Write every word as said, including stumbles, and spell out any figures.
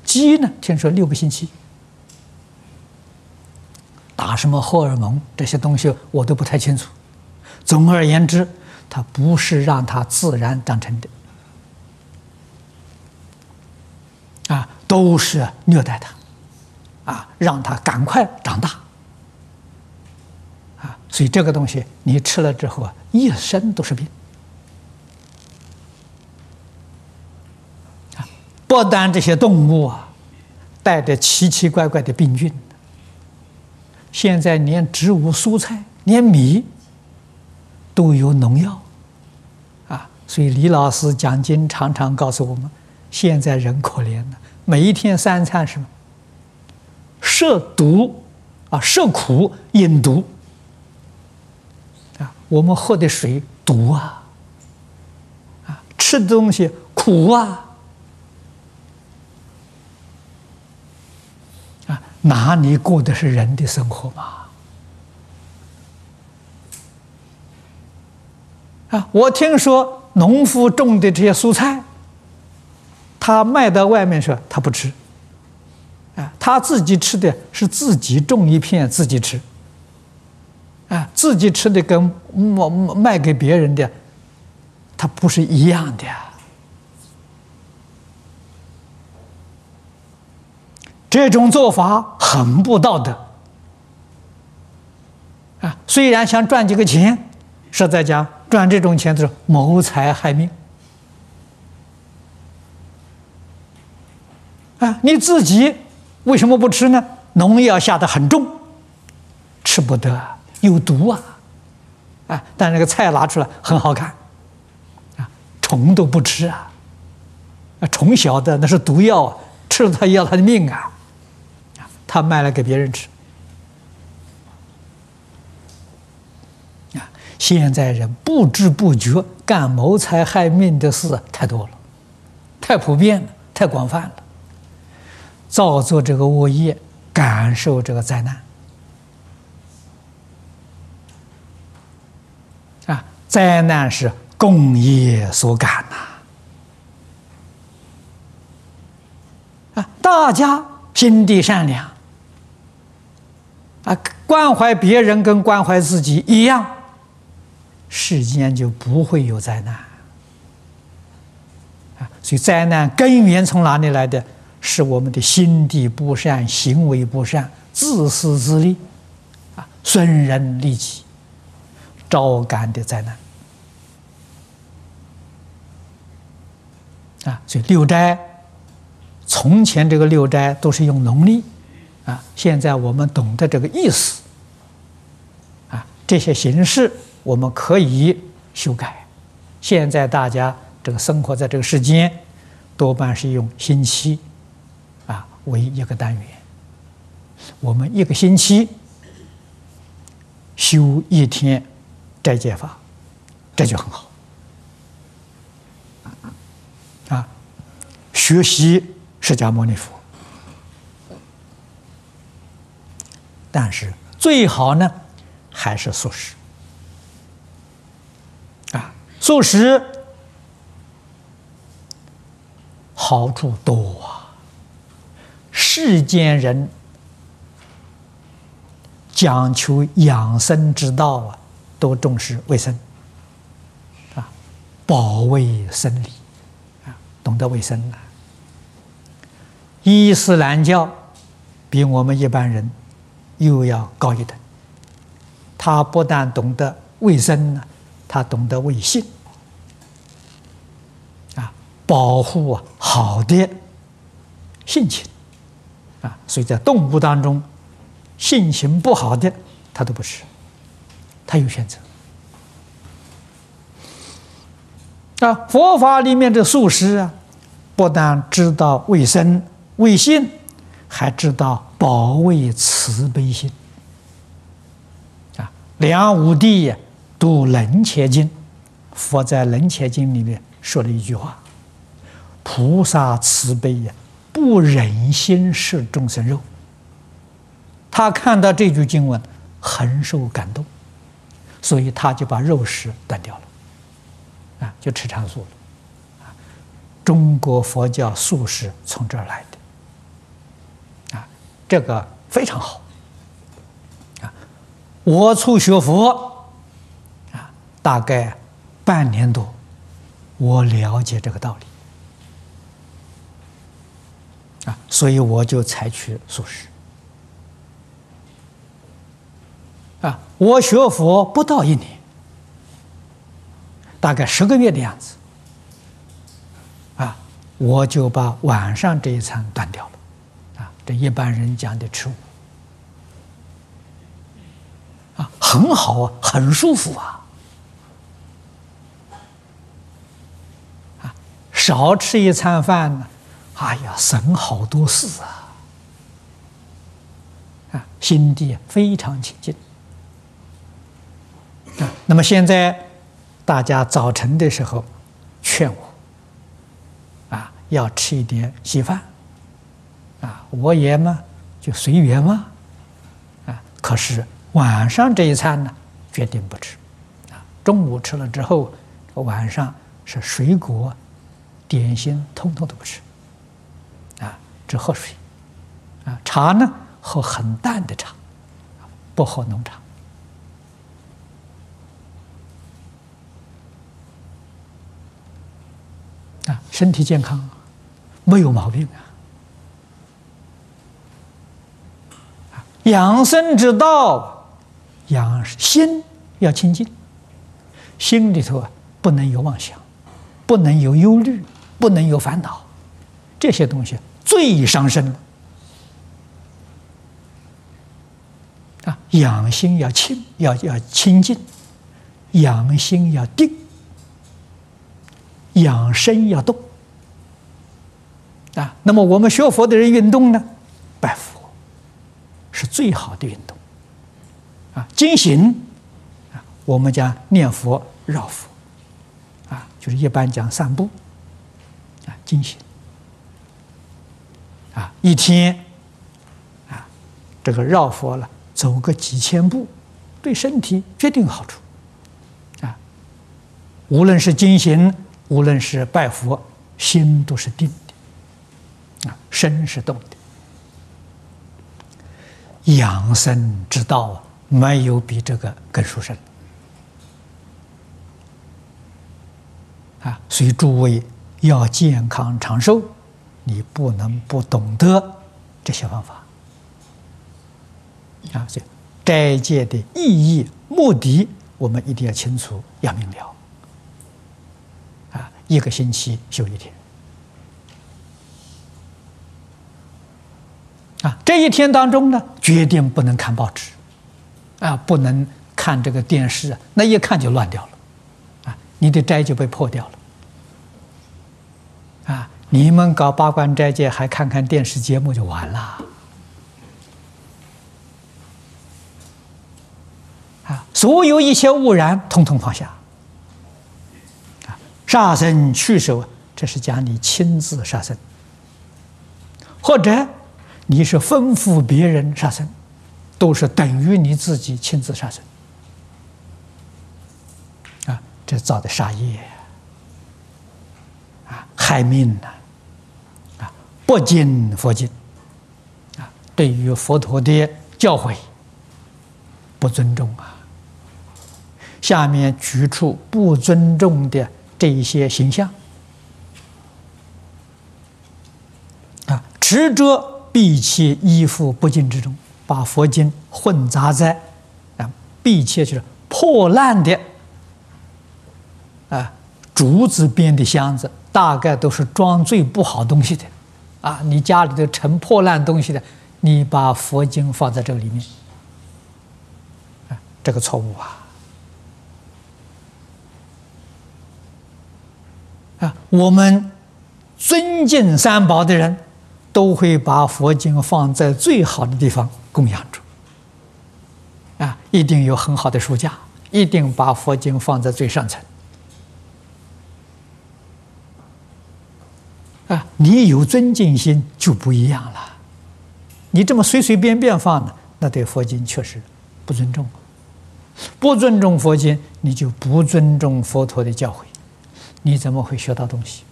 鸡呢，听说六个星期。打什么荷尔蒙这些东西我都不太清楚。总而言之，它不是让它自然长成的，啊，都是虐待它，啊，让它赶快长大，啊，所以这个东西你吃了之后啊，一身都是病。啊，不但这些动物啊，带着奇奇怪怪的病菌。现在连植物蔬菜，连米都有农药，啊，所以李老师讲经常常告诉我们，现在人可怜了，每一天三餐什么？摄毒啊，摄苦饮毒啊，我们喝的水毒啊，啊，吃的东西苦啊。哪里过的是人的生活嘛？啊，我听说农夫种的这些蔬菜，他卖到外面去，他不吃。啊，他自己吃的是自己种一片自己吃。啊，自己吃的跟卖卖给别人的，它不是一样的呀。这种做法很不道德啊！虽然想赚几个钱，实在讲赚这种钱就是谋财害命啊！你自己为什么不吃呢？农药下得很重，吃不得，有毒啊！啊，但那个菜拿出来很好看啊，虫都不吃啊！啊，虫晓得那是毒药啊，吃了它要它的命啊！他卖了给别人吃，啊！现在人不知不觉干谋财害命的事太多了，太普遍了，太广泛了，造作这个恶业，感受这个灾难。啊，灾难是共业所感呐！啊，大家心地善良。啊，关怀别人跟关怀自己一样，世间就不会有灾难。啊，所以灾难根源从哪里来的？是我们的心地不善、行为不善、自私自利，啊，损人利己，招感的灾难。啊，所以六斋，从前这个六斋都是用农历。啊，现在我们懂得这个意思，啊，这些形式我们可以修改。现在大家这个生活在这个世间，多半是用星期，啊为一个单元。我们一个星期修一天斋戒法，这就很好。啊，学习释迦牟尼佛。但是最好呢，还是素食。啊，素食好处多啊！世间人讲求养生之道啊，都重视卫生，啊，保卫生理，啊，懂得卫生啊。伊斯兰教比我们一般人又要高一等，他不但懂得卫生呢，他懂得卫性，啊，保护啊好的性情，啊，所以在动物当中，性情不好的他都不吃，他有选择。啊，佛法里面的素食啊，不但知道卫生卫性，还知道保卫慈悲心。啊，梁武帝呀读《楞伽经》，佛在《楞伽经》里面说了一句话：“菩萨慈悲呀，不忍心食众生肉。”他看到这句经文，很受感动，所以他就把肉食断掉了，啊，就吃长素了。啊，中国佛教素食从这儿来的。 这个非常好。啊，我初学佛，啊，大概半年多，我了解这个道理。啊，所以我就采取素食。啊，我学佛不到一年，大概十个月的样子。啊，我就把晚上这一餐断掉了。啊，这一般人讲的吃物。啊，很好啊，很舒服啊。啊，少吃一餐饭呢。哎呀，省好多事啊！啊，心地非常清净。啊，那么现在大家早晨的时候劝我，啊，要吃一点稀饭，啊，我也嘛就随缘嘛，啊，可是晚上这一餐呢，决定不吃，啊，中午吃了之后，晚上是水果、点心，通通都不吃。啊，只喝水，啊，茶呢喝很淡的茶，不喝浓茶。啊，身体健康，没有毛病啊。啊，养生之道，养心要清净，心里头啊不能有妄想，不能有忧虑，不能有烦恼，这些东西最伤身了。啊，养心要清，要要清净；养心要定；养身要动。啊，那么我们学佛的人运动呢，拜佛是最好的运动。啊，经行啊，我们讲念佛、绕佛，啊，就是一般讲散步。啊，经行。啊，一天，啊，这个绕佛了，走个几千步，对身体决定有好处。啊，无论是经行，无论是拜佛，心都是定的，啊，身是动的。养生之道没有比这个更殊胜。啊，所以诸位要健康长寿，你不能不懂得这些方法。啊，所以斋戒的意义、目的，我们一定要清楚、要明了。啊，一个星期休一天。啊，这一天当中呢，决定不能看报纸，啊，不能看这个电视，那一看就乱掉了，啊，你的斋就被破掉了。啊，你们搞八关斋戒还看看电视节目就完了。啊，所有一切污染，统统放下。啊，杀生去手，这是讲你亲自杀生，或者你是吩咐别人杀生，都是等于你自己亲自杀生。啊，这造的杀业。啊，害命呐！啊，不敬佛经，啊，对于佛陀的教诲不尊重啊。下面举出不尊重的这一些形象。啊，持着闭切依附不敬之中，把佛经混杂在啊闭切就是破烂的啊竹子编的箱子。大概都是装最不好东西的，啊，你家里头盛破烂东西的，你把佛经放在这个里面，啊，这个错误啊！啊，我们尊敬三宝的人，都会把佛经放在最好的地方供养着，啊，一定有很好的书架，一定把佛经放在最上层。啊，你有尊敬心就不一样了。你这么随随便便放呢，那对佛经确实不尊重。不尊重佛经，你就不尊重佛陀的教诲，你怎么会学到东西？